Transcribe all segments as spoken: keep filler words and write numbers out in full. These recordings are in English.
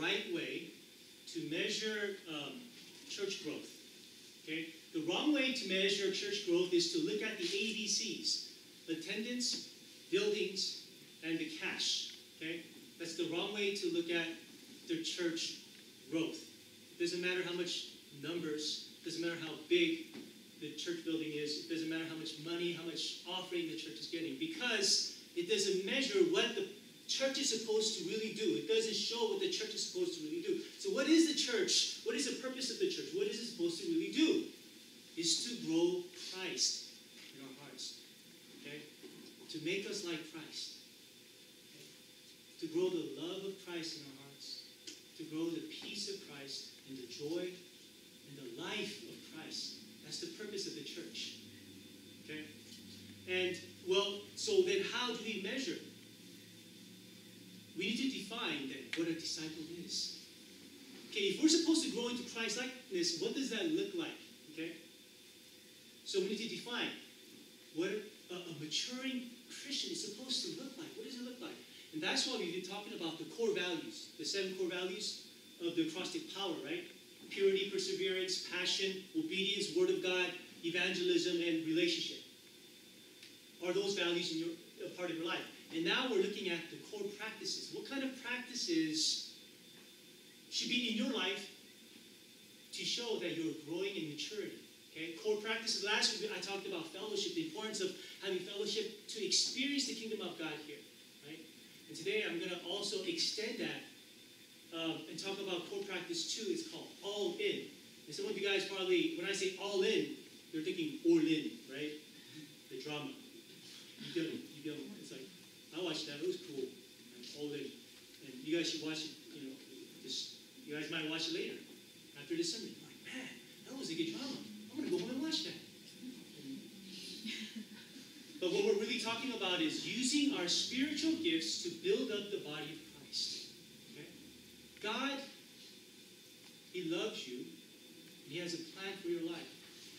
right way to measure um, church growth. Okay? The wrong way to measure church growth is to look at the A B Cs: attendance, buildings, and the cash. Okay? That's the wrong way to look at the church growth. It doesn't matter how much numbers, it doesn't matter how big the church building is, it doesn't matter how much money, how much offering the church is getting, because it doesn't measure what the church is supposed to really do. It doesn't show what the church is supposed to really do. So what is the church? What is the purpose of the church? What is it supposed to really do? Is to grow Christ in our hearts. Okay? To make us like Christ. Okay? To grow the love of Christ in our hearts. To grow the peace of Christ and the joy and the life of Christ. That's the purpose of the church. Okay? And, well, so then how do we measure? We need to define that what a disciple is. Okay, if we're supposed to grow into Christ-likeness, what does that look like? Okay? So we need to define what a, a maturing Christian is supposed to look like. What does it look like? And that's why we've been talking about the core values, the seven core values of the acrostic power, right? Purity, perseverance, passion, obedience, word of God, evangelism, and relationship. Are those values in your a part of your life? And now we're looking at the core practices. What kind of practices should be in your life to show that you're growing in maturity? Okay, core practices. Last week I talked about fellowship, the importance of having fellowship to experience the kingdom of God here, right? And today I'm going to also extend that um, and talk about core practice two. It's called all in. And some of you guys probably, when I say all in, you're thinking all in, right? The drama. You don't. You don't. It's like, I watched that. It was cool. All in. And you guys should watch it. You know, this, you guys might watch it later after this sermon. You're like, man, that was a good drama. I'm going to go home and watch that. But what we're really talking about is using our spiritual gifts to build up the body of Christ. Okay? God, He loves you, and He has a plan for your life.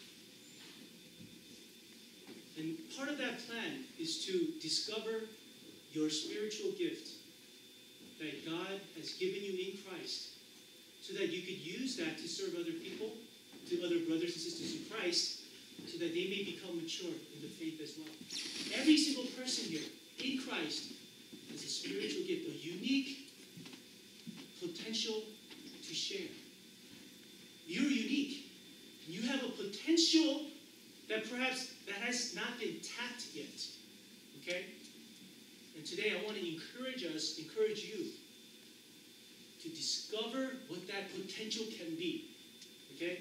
And part of that plan is to discover your spiritual gift that God has given you in Christ so that you could use that to serve other people, to other brothers and sisters in Christ, so that they may become mature in the faith as well. Every single person here in Christ has a spiritual gift, a unique potential to share. You're unique. You have a potential that perhaps that has not been tapped yet. Okay? And today I want to encourage us, encourage you to discover what that potential can be. Okay?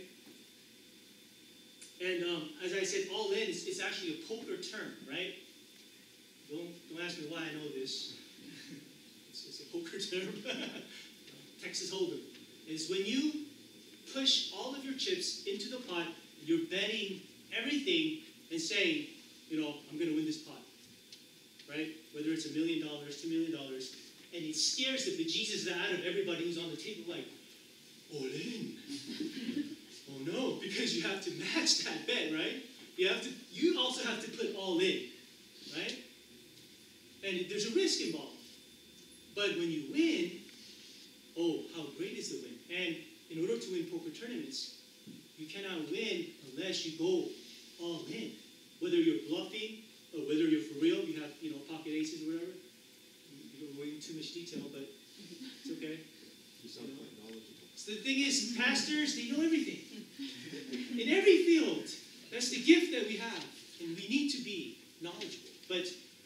And um, as I said, all in is it's actually a poker term, right? Don't, don't ask me why I know this. it's, it's a poker term. Texas Hold'em. It's when you push all of your chips into the pot, you're betting everything and saying, you know, I'm going to win this pot. Right? Whether it's a million dollars, two million dollars. And it scares the bejesus out of everybody who's on the table, like, all in. Oh no, because you have to match that bet, right? You have to. You also have to put all in, right? And there's a risk involved. But when you win, oh, how great is the win? And in order to win poker tournaments, you cannot win unless you go all in. Whether you're bluffing or whether you're for real, you have, you know, pocket aces or whatever. You don't go into too much detail, but it's okay. You sound quite knowledgeable. So the thing is, pastors, they know everything. In every field, that's the gift that we have. And we need to be knowledgeable. But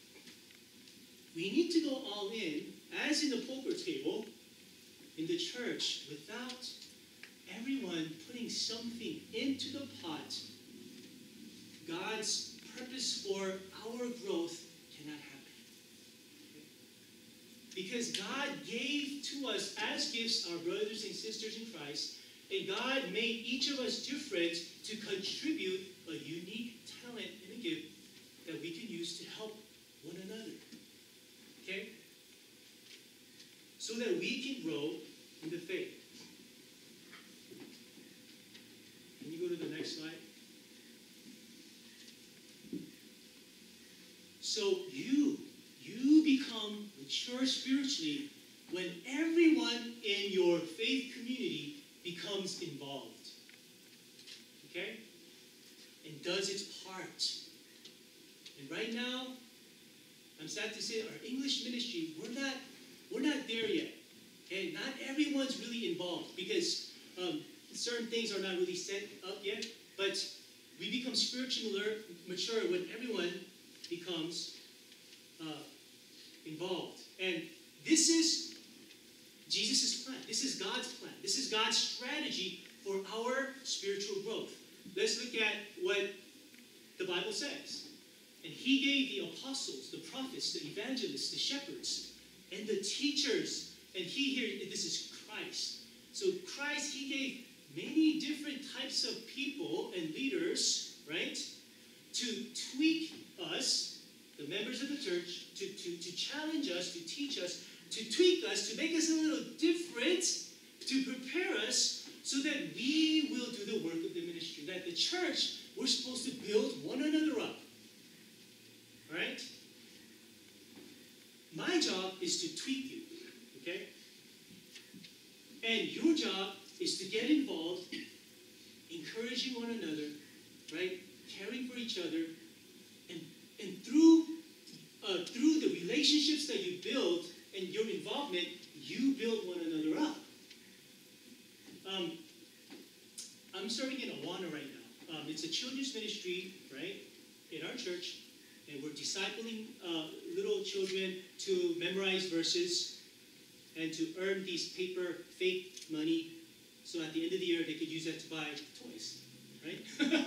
we need to go all in, as in the poker table, in the church, without everyone putting something into the pot. God's purpose for our growth cannot happen. Because God gave to us as gifts our brothers and sisters in Christ, and God made each of us different to contribute a unique talent and a gift that we can use to help one another. Okay? So that we can grow in the faith. Can you go to the next slide? So you, you become mature spiritually when everyone in your becomes involved. Okay? And does its part. And right now, I'm sad to say, our English ministry, we're not, we're not there yet. Okay? Not everyone's really involved because um, certain things are not really set up yet. But we become spiritually mature when everyone becomes uh, involved. And this is Jesus' plan. This is God's plan. This is God's strategy for our spiritual growth. Let's look at what the Bible says. And he gave the apostles, the prophets, the evangelists, the shepherds, and the teachers. And he here, this is Christ. So Christ, he gave many different types of people and leaders, right, to tweak us, the members of the church, to, to, to challenge us, to teach us, to tweak us, to make us a little different, to prepare us so that we will do the work of the ministry. That the church, we're supposed to build one another up. All right? My job is to tweak you, okay? And your job is to get involved, encouraging one another, right? Caring for each other, and, and through, uh, through the relationships that you build and your involvement, you build one another up. Um, I'm serving in Awana right now. Um, it's a children's ministry, right, in our church, and we're discipling uh, little children to memorize verses and to earn these paper faith money, so at the end of the year they could use that to buy toys, right?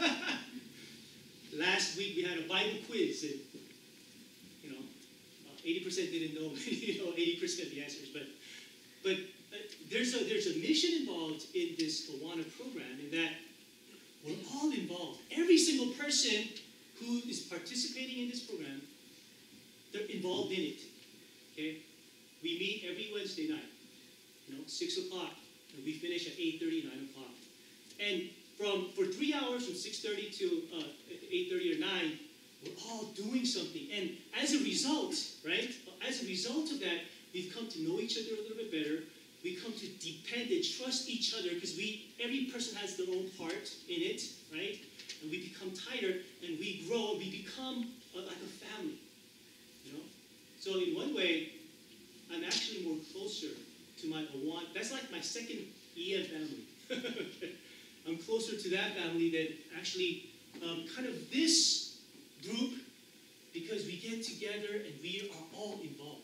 Last week we had a Bible quiz, and you know, eighty percent didn't know, you know, eighty percent of the answers, but but uh, there's a there's a mission involved in this Awana program, in that we're all involved. Every single person who is participating in this program, they're involved in it. Okay, we meet every Wednesday night, you know, six o'clock, and we finish at eight thirty, nine o'clock, and from for three hours, from six thirty to uh, eight thirty or nine, we're all doing something. And as a result, right, as a result of that, we've come to know each other a little bit better. We come to depend and trust each other because we, every person has their own part in it, right? And we become tighter, and we grow. We become a, like a family, you know. So in one way, I'm actually more closer to my Awana. That's like my second E M family. I'm closer to that family than actually um, kind of this group, because we get together and we are all involved.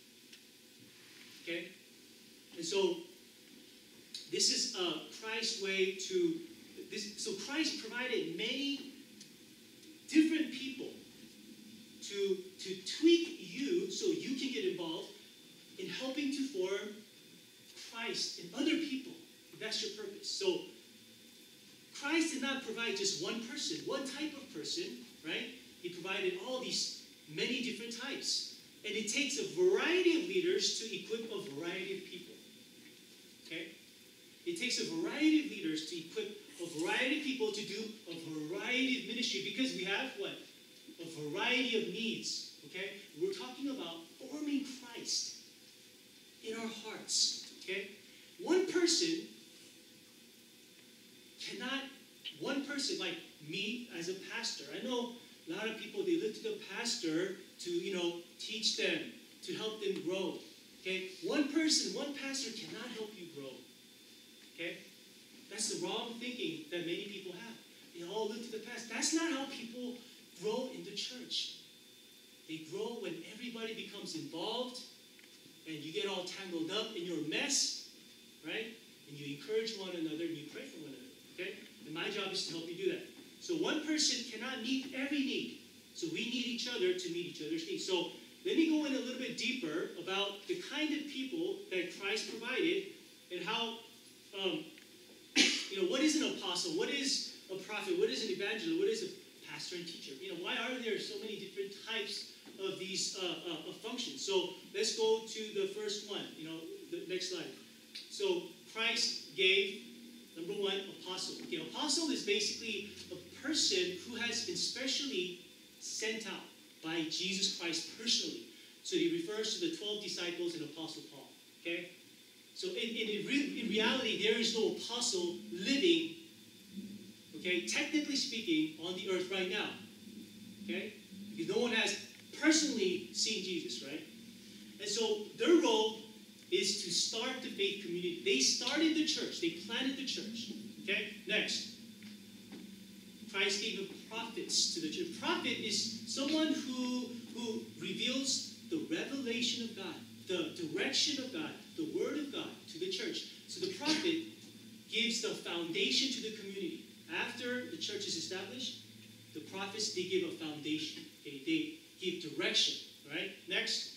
Okay? And so this is uh, Christ's way to, this, so Christ provided many different people to, to tweak you so you can get involved in helping to form Christ in other people. That's your purpose. So Christ did not provide just one person, one type of person, right? He provided all these many different types. And it takes a variety of leaders to equip a variety of people. Okay? It takes a variety of leaders to equip a variety of people to do a variety of ministry, because we have what? A variety of needs. Okay? We're talking about forming Christ in our hearts. Okay? One person cannot, one person like me as a pastor, I know a lot of people, they look to the pastor to, you know, teach them, to help them grow. Okay? One person, one pastor cannot help you grow. Okay? That's the wrong thinking that many people have. They all look to the pastor. That's not how people grow in the church. They grow when everybody becomes involved and you get all tangled up in your mess, right? And you encourage one another and you pray for one another. Okay? And my job is to help you do that. So one person cannot meet every need. So we need each other to meet each other's needs. So let me go in a little bit deeper about the kind of people that Christ provided and how, um, you know, what is an apostle? What is a prophet? What is an evangelist? What is a pastor and teacher? You know, why are there so many different types of these uh, uh, of functions? So let's go to the first one. You know, the next slide. So Christ gave, number one, apostle. Okay, apostle is basically a person who has been specially sent out by Jesus Christ personally. So he refers to the twelve disciples and Apostle Paul. Okay? So in, in, in, re, in reality, there is no apostle living, okay, technically speaking, on the earth right now. Okay? Because no one has personally seen Jesus, right? And so their role is to start the faith community. They started the church. They planted the church. Okay? Next. Christ gave the prophets to the church. Prophet is someone who, who reveals the revelation of God, the direction of God, the word of God to the church. So the prophet gives the foundation to the community. After the church is established, the prophets, they give a foundation. Okay? They give direction. Right? Next.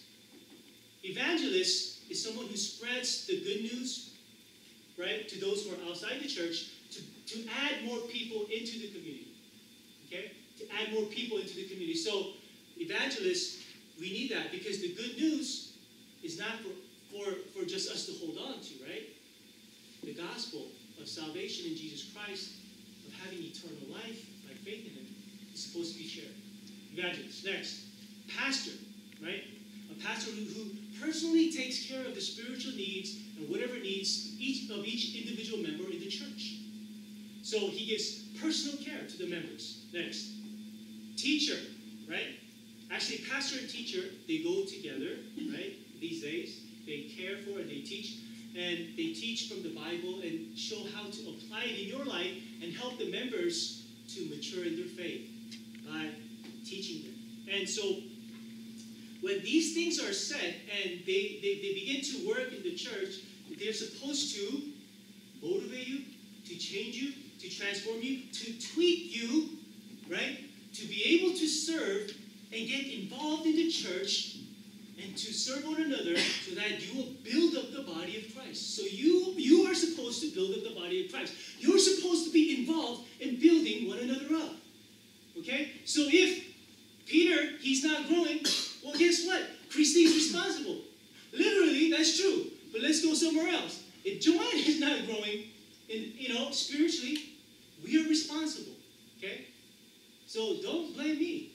Evangelist is someone who spreads the good news, right, to those who are outside the church, to, to add more people into the community. Okay? To add more people into the community. So, evangelists, we need that because the good news is not for, for, for just us to hold on to, right? The gospel of salvation in Jesus Christ, of having eternal life by faith in Him, is supposed to be shared. Evangelist. Next. Pastor, right? A pastor who, who personally takes care of the spiritual needs and whatever needs each of each individual member in the church. So he gives personal care to the members. Next. Teacher, right? Actually, pastor and teacher, they go together, right? These days. They care for and they teach. And they teach from the Bible and show how to apply it in your life and help the members to mature in their faith by teaching them. And so when these things are said and they, they, they begin to work in the church, they're supposed to motivate you, to change you, to transform you, to tweak you, right? To be able to serve and get involved in the church and to serve one another so that you will build up the body of Christ. So you, you are supposed to build up the body of Christ. You're supposed to be involved in building one another up. Okay? So if Peter, he's not growing, well, guess what? Christy is responsible. Literally, that's true. But let's go somewhere else. If Joanne is not growing, in, you know, spiritually, we are responsible. Okay? So don't blame me.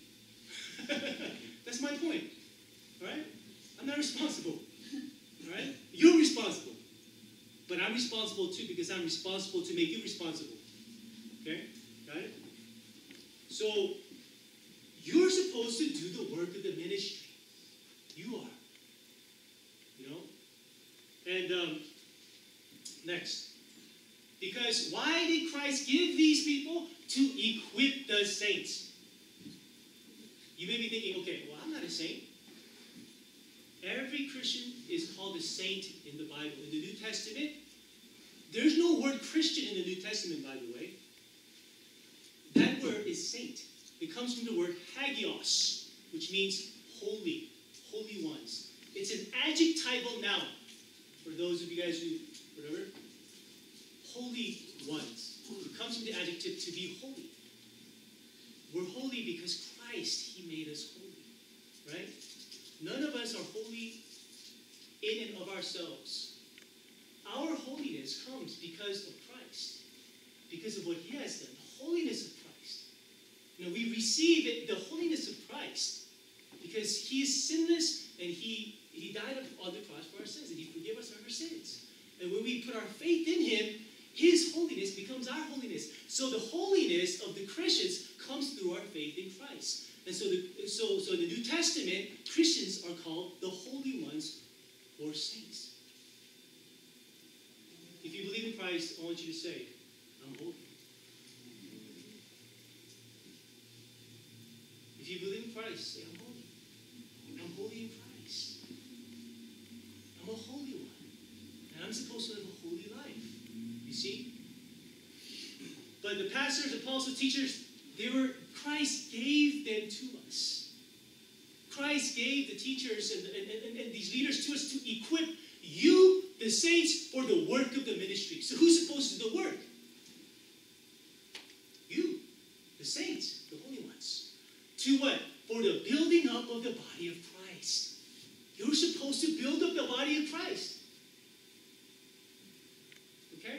That's my point. All right? I'm not responsible. All right? You're responsible. But I'm responsible too because I'm responsible to make you responsible. Okay? Got it? So, you're supposed to do the work of the ministry. You are. You know? And um, next. Because why did Christ give these people? To equip the saints. You may be thinking, okay, well, I'm not a saint. Every Christian is called a saint in the Bible. In the New Testament, there's no word Christian in the New Testament, by the way. That word is saint. It comes from the word hagios, which means holy, holy ones. It's an adjectival noun. For those of you guys who, whatever, holy ones. It comes from the adjective to be holy. We're holy because Christ, He made us holy, right? None of us are holy in and of ourselves. Our holiness comes because of Christ, because of what He has done, the holiness of Christ. You know, we receive it, the holiness of Christ, because He is sinless and He, he died on the cross for our sins, and He forgave us our sins. And when we put our faith in Him, His holiness becomes our holiness. So the holiness of the Christians comes through our faith in Christ. And so, the, so, so in the New Testament, Christians are called the holy ones or saints. If you believe in Christ, I want you to say, I'm holy. If you believe in Christ, say, I'm holy. I'm holy in Christ. I'm a holy one. And I'm supposed to live a holy life. You see? But the pastors, apostles, teachers, they were, Christ gave them to us. Christ gave the teachers and, and, and, and these leaders to us to equip you, the saints, for the work of the ministry. So who's supposed to do the work? You, the saints, the holy ones. To what? For the building up of the body of Christ. You're supposed to build up the body of Christ. Okay?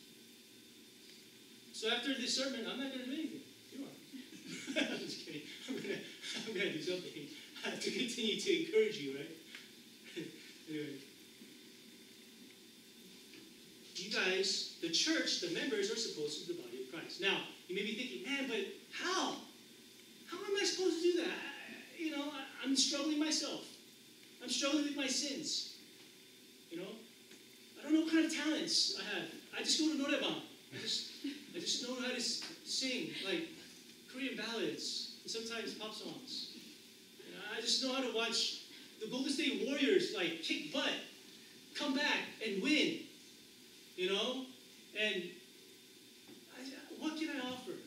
So after this sermon, I'm not going to do anything. You are. I'm just kidding. I'm going to I'm gonna do something to continue to encourage you, right? Anyway. you guys, the church, the members, are supposed to be the body of Christ. Now, you may be thinking, man, but how? How am I supposed to do that? I, you know, I, I'm struggling myself. I'm struggling with my sins. You know, I don't know what kind of talents I have. I just go to Norebang. I just, I just know how to sing, like Korean ballads and sometimes pop songs. You know, I just know how to watch the Golden State Warriors like kick butt, come back and win. You know, and I, what can I offer?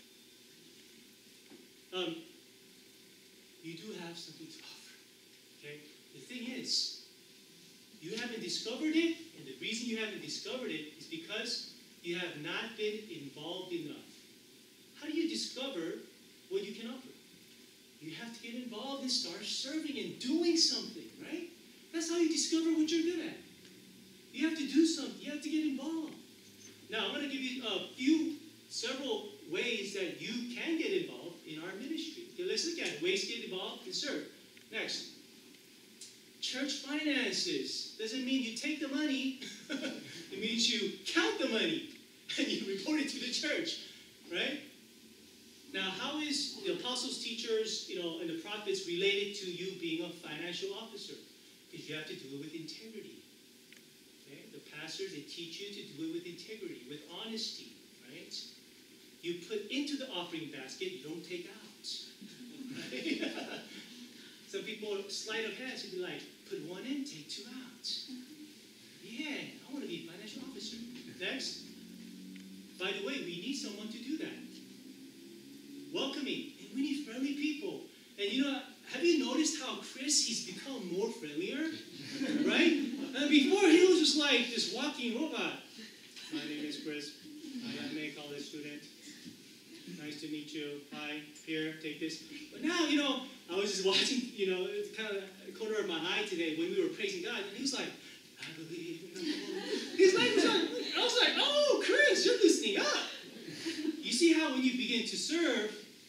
Um, you do have something to offer. Okay. The thing is, you haven't discovered it, and the reason you haven't discovered it is because you have not been involved enough. How do you discover what you can offer? You have to get involved and start serving and doing something, right? That's how you discover what you're good at. You have to do something. You have to get involved. Now, I'm going to give you a few, several ways that you can get involved in our ministry. Okay, let's look at it. Ways to get involved and serve. Next. Church finances. Doesn't mean you take the money. It means you count the money and you report it to the church, right? Now, how is the apostles, teachers, you know, and the prophets related to you being a financial officer? Because you have to do it with integrity. Okay? The pastors, they teach you to do it with integrity, with honesty, right? You put into the offering basket, you don't take out. Right? Some people, sleight of hands, would be like, put one in, take two out. Yeah, I want to be a financial officer. Next. By the way, we need someone to do that. Welcoming. And we need friendly people. And you know, have you noticed how Chris, he's become more friendlier? Right? And before, he was just like this walking robot. My name is Chris. I am a college student. Nice to meet you. Hi, here, take this. But now, you know, I was just watching, you know, kind of the corner of my eye today when we were praising God, and he was like, I believe in the Lord. His language was like, I was like, oh, Chris, you're listening up. You see how when you begin to serve,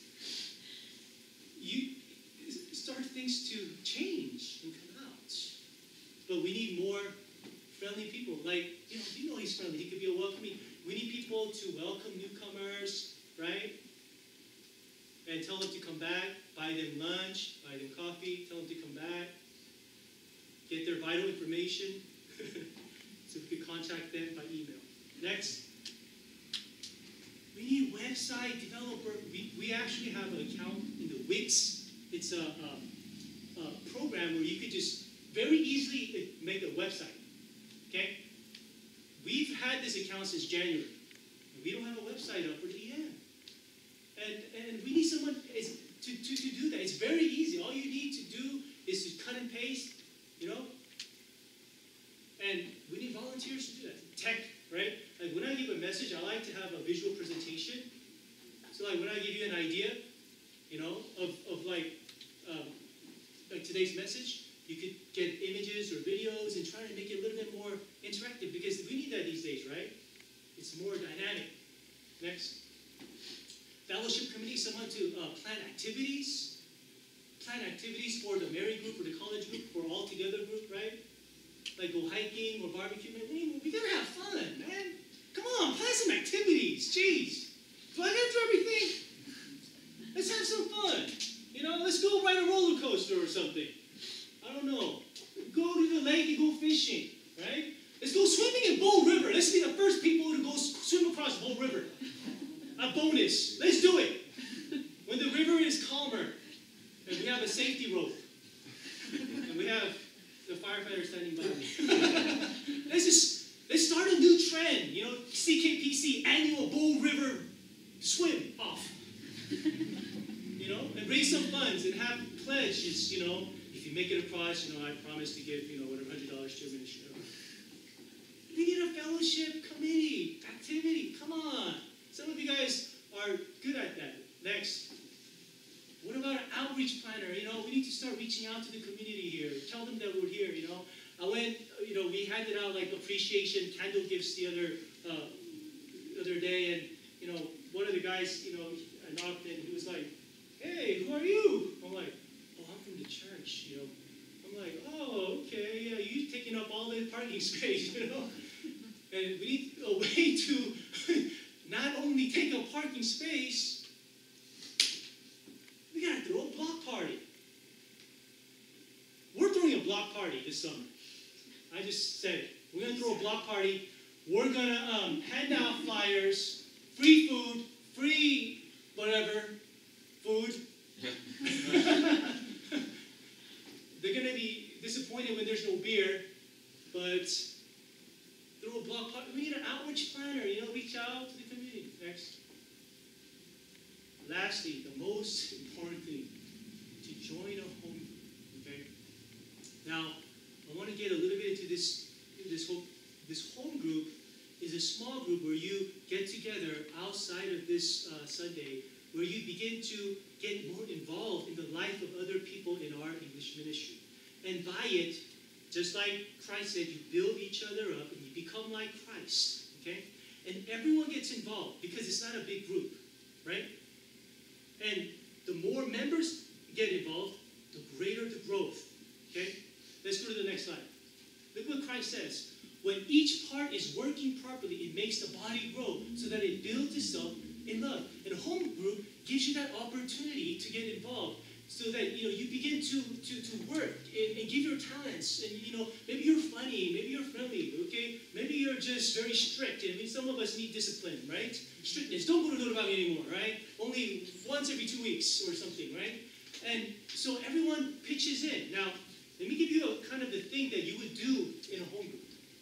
you start things to change and come out. But we need more friendly people. Like, you know, you know he's friendly. He could be a welcoming. We need people to welcome newcomers, right? And tell them to come back, buy them lunch, buy them coffee, tell them to come back, get their vital information so we can contact them by email. Next. We need website developer. We, we actually have an account in the Wix. It's a, a, a program where you could just very easily make a website. Okay? We've had this account since January. And we don't have a website up for the E M. And, and we need someone is, to, to, to do that. It's very easy. All you need to do is to cut and paste, you know? And we need volunteers to do that. Tech, right? Like when I give a message, I like to have a visual presentation. So like when I give you an idea, you know, of, of like, um, like today's message, you could get images or videos and try to make it a little bit more interactive because we need that these days, right? It's more dynamic. Next. Fellowship committee, someone to uh, plan activities. Plan activities for the married group or the college group or all together group, right? Like go hiking or barbecue. Man, we, we gotta have fun, man. Come on, plan some activities. Jeez. Do I gotta do everything? Let's have some fun. You know, let's go ride a roller coaster or something. I don't know. Go to the lake and go fishing, right? Let's go swimming in Bow River. Let's be the first people to go swim across Bow River. A bonus. Let's do it. When the river is calmer and we have a safety rope and we have the firefighter standing by. let's just let's start a new trend. You know, C K P C annual Bow River swim off. You know, and raise some funds and have pledges. You know, if you make it across, you know, I promise to give you know whatever hundred dollars to a ministry. We need a fellowship committee activity. Come on. Some of you guys are good at that. Next. What about an outreach planner? You know, we need to start reaching out to the community here. Tell them that we're here, you know. I went, you know, we handed out like appreciation candle gifts the other uh, other day, and, you know, one of the guys, you know, I knocked and he was like, hey, who are you? I'm like, oh, I'm from the church, you know. I'm like, oh, okay, yeah, you taking up all the parking space, you know. And we need summer. I just said it. We're going to throw a block party. We're going to um, hand out flyers, free food, free whatever, food. They're going to be disappointed when there's no beer, but throw a block party. We need an outreach planner, you know, reach out to the community. Next. Lastly, the most important thing, to join a home group, okay? Now, I want to get a little bit into this, this whole, this home group is a small group where you get together outside of this uh, Sunday, where you begin to get more involved in the life of other people in our English ministry. And by it, just like Christ said, you build each other up and you become like Christ, okay? And everyone gets involved because it's not a big group, right? And the more members get involved, the greater the growth, okay? Let's go to the next slide. Look what Christ says. When each part is working properly, it makes the body grow so that it builds itself in love. And a home group gives you that opportunity to get involved so that, you know, you begin to, to, to work and, and give your talents. And, you know, maybe you're funny, maybe you're friendly, okay? Maybe you're just very strict. I mean, some of us need discipline, right? Strictness. Don't go to Little Valley anymore, right? Only once every two weeks or something, right? And so everyone pitches in. Now, let me give you a kind of the thing that you would do in a home group.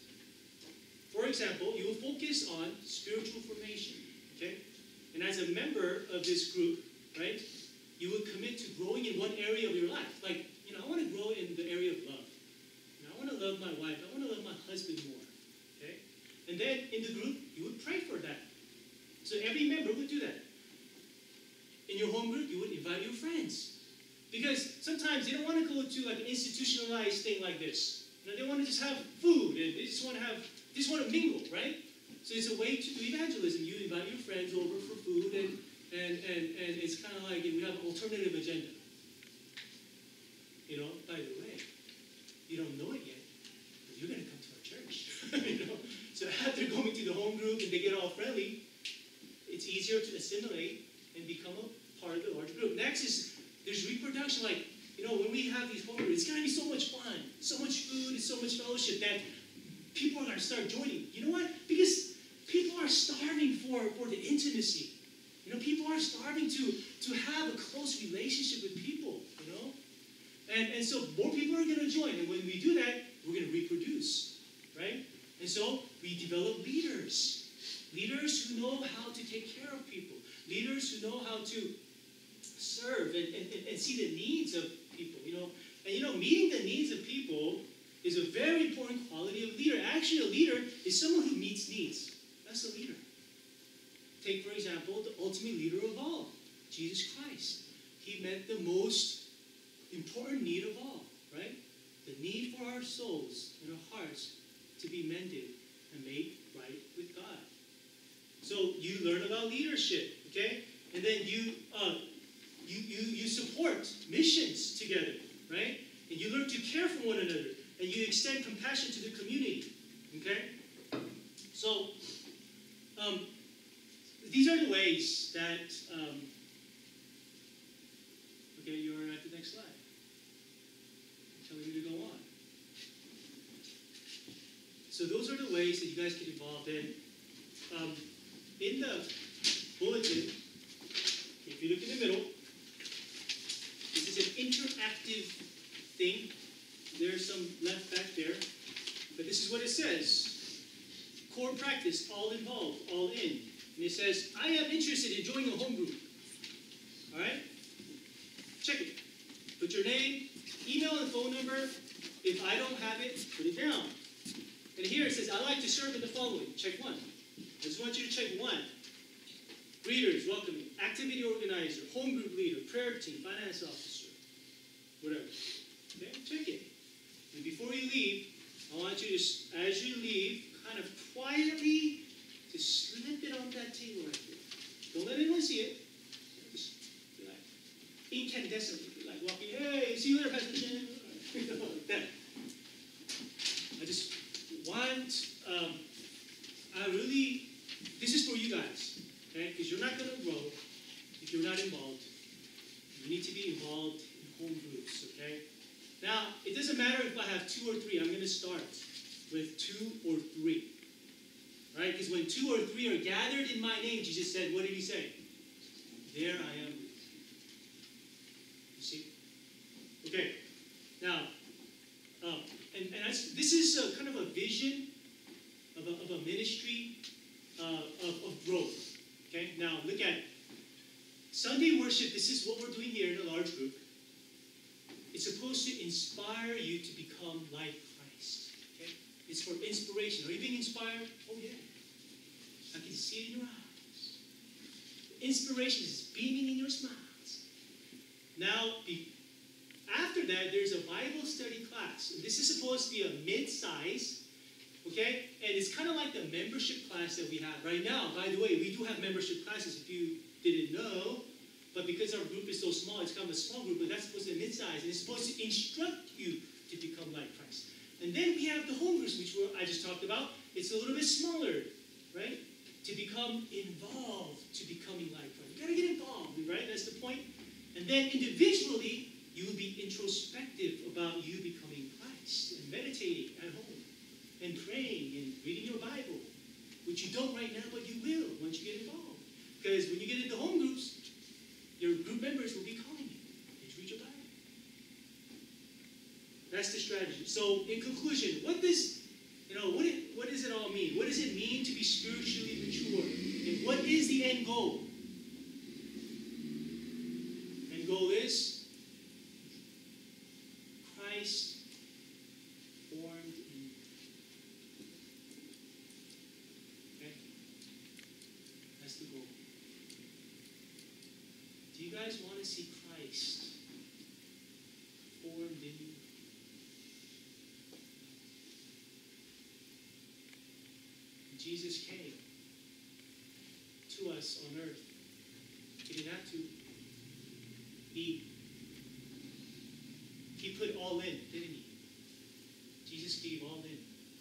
For example, you will focus on spiritual formation, okay? And as a member of this group, right, you would commit to growing in one area of your life. Like, you know, I want to grow in the area of love. You know, I want to love my wife. I want to love my husband more, okay? And then in the group, you would pray for that. So every member would do that. In your home group, you would invite your friends. Because sometimes they don't want to go to like an institutionalized thing like this. You know, they want to just have food and they just want to have, they just want to mingle, right? So it's a way to do evangelism. You invite your friends over for food and and and, and it's kind of like we have an alternative agenda. You know, by the way, you don't know it yet, but you're going to come to our church. You know? So after going to the home group and they get all friendly, it's easier to assimilate and become a part of the large group. Next is there's reproduction. Like, you know, when we have these home groups, it's going to be so much fun, so much food, and so much fellowship that people are going to start joining. You know what? Because people are starving for, for the intimacy. You know, people are starving to, to have a close relationship with people, you know? And, and so more people are going to join. And when we do that, we're going to reproduce, right? And so we develop leaders. Leaders who know how to take care of people. Leaders who know how to serve and, and, and see the needs of people, you know. And, you know, meeting the needs of people is a very important quality of leader. Actually, a leader is someone who meets needs. That's a leader. Take, for example, the ultimate leader of all, Jesus Christ. He met the most important need of all, right? The need for our souls and our hearts to be mended and made right with God. So you learn about leadership, okay? And then you, uh, you, you, you support missions together, right? And you learn to care for one another. And you extend compassion to the community, okay? So, um, these are the ways that, um, okay, you're at the next slide. Telling me to go on. So those are the ways that you guys get involved in. Um, in the bulletin, if you look in the middle, this is an interactive thing. There's some left back there. But this is what it says. Core practice, all involved, all in. And it says, I am interested in joining a home group. All right? Check it. Put your name, email, and phone number. If I don't have it, put it down. And here it says, I like to serve in the following. Check one. I just want you to check one. Greeters, welcoming, activity organizer, home group leader, prayer team, finance officer, whatever. Okay, check it. And before you leave, I want you to, as you leave, kind of quietly to slip it on that table right there. Don't let anyone see it. Just be like incandescently, be like walking, hey, see you later, Pastor Jen. Like that. I just want, um, I really, this is for you guys, okay? Because you're not going to grow if you're not involved. You need to be involved in home groups, okay? Now, it doesn't matter if I have two or three. I'm going to start with two or three. Right? Because when two or three are gathered in my name, Jesus said, what did he say? There I am. You see? Okay. Now, um, and, and I, this is a, kind of a vision of a, of a ministry uh, of, of growth. Okay? Now, look at it. Sunday worship, this is what we're doing here in a large group. It's supposed to inspire you to become like Christ. Okay? It's for inspiration. Are you being inspired? Oh, yeah. I can see it in your eyes. Inspiration is beaming in your smiles. Now, be, after that, there's a Bible study class. And this is supposed to be a mid-size, okay? And it's kind of like the membership class that we have right now. By the way, we do have membership classes if you didn't know. But because our group is so small, it's kind of a small group, but that's supposed to be mid-size. And it's supposed to instruct you to become like Christ. And then we have the home groups, which I just talked about. It's a little bit smaller, right? To become involved to becoming like Christ. You got to get involved, right? That's the point. And then individually, you will be introspective about you becoming Christ and meditating at home and praying and reading your Bible, which you don't right now, but you will once you get involved. Because when you get into home groups, your group members will be calling you. Did you read your Bible? That's the strategy. So, in conclusion, what does you know what it, what does it all mean? What does it mean to be spiritually mature? And what is the end goal? End goal is Christ formed in you. Okay, that's the goal. Do you guys want to see Christ formed in you? Jesus came to us on earth. He didn't have to. He, he put all in, didn't he? Jesus gave all in.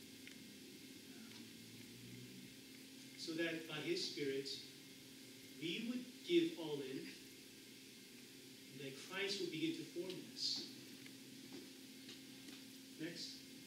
So that by his Spirit, we would give all in, and that Christ would begin to form us. Next.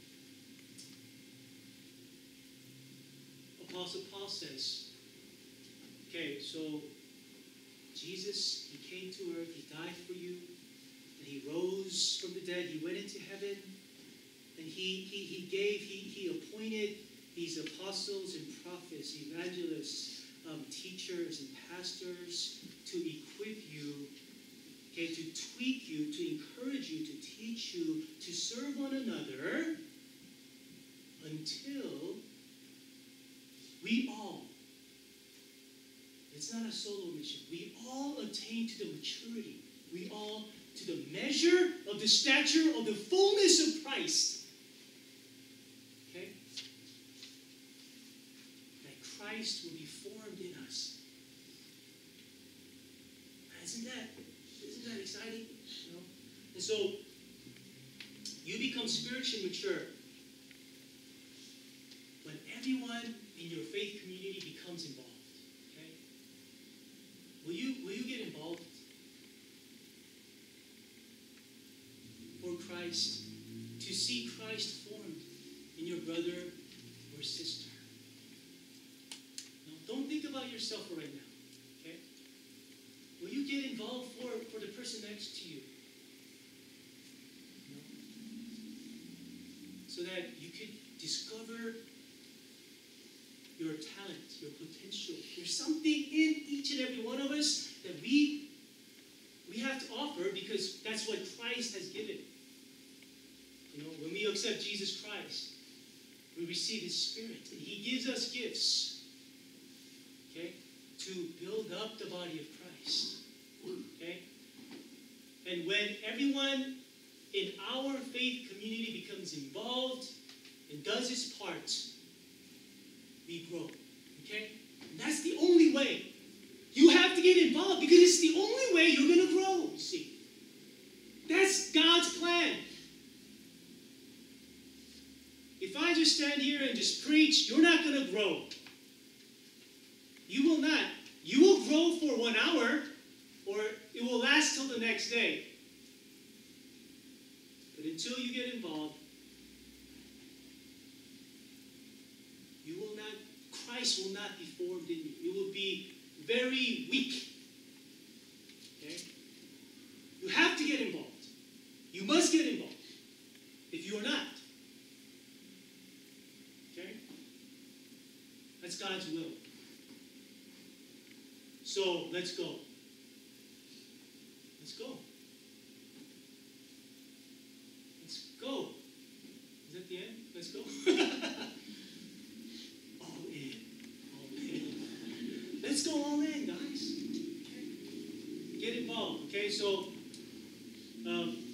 Apostle Paul says, okay, so Jesus, he came to earth, he died for you, and he rose from the dead, he went into heaven, and he, he, he gave, he, he appointed these apostles and prophets, evangelists, um, teachers and pastors to equip you, okay, to tweak you, to encourage you, to teach you, to serve one another until we all, it's not a solo mission, we all attain to the maturity, we all to the measure of the stature of the fullness of Christ. Okay? That Christ will be formed in us. Isn't that, isn't that exciting? You know? And so, you become spiritually mature when everyone in your faith community becomes involved. Okay? Will you, will you get involved for Christ, to see Christ formed in your brother or sister? Now, don't think about yourself right now. Okay? Will you get involved for, for the person next to you? No? So that you could discover your talent, your potential. There's something in each and every one of us that we, we have to offer because that's what Christ has given. You know, when we accept Jesus Christ, we receive his Spirit, and he gives us gifts, okay, to build up the body of Christ. Okay? And when everyone in our faith community becomes involved and does its part, we grow. Okay? And that's the only way. You have to get involved because it's the only way you're going to grow, you see. That's God's plan. If I just stand here and just preach, you're not going to grow. You will not. You will grow for one hour, or it will last till the next day. But But until you get involved, you will not, Christ will not be formed in you. You will be very weak. Okay? You have to get involved. You must get involved. If you are not. Okay? That's God's will. So, let's go. Let's go. Let's go. Is that the end? Let's go. All in. All in. Let's go all in, guys. Okay? Get involved. Okay, so um,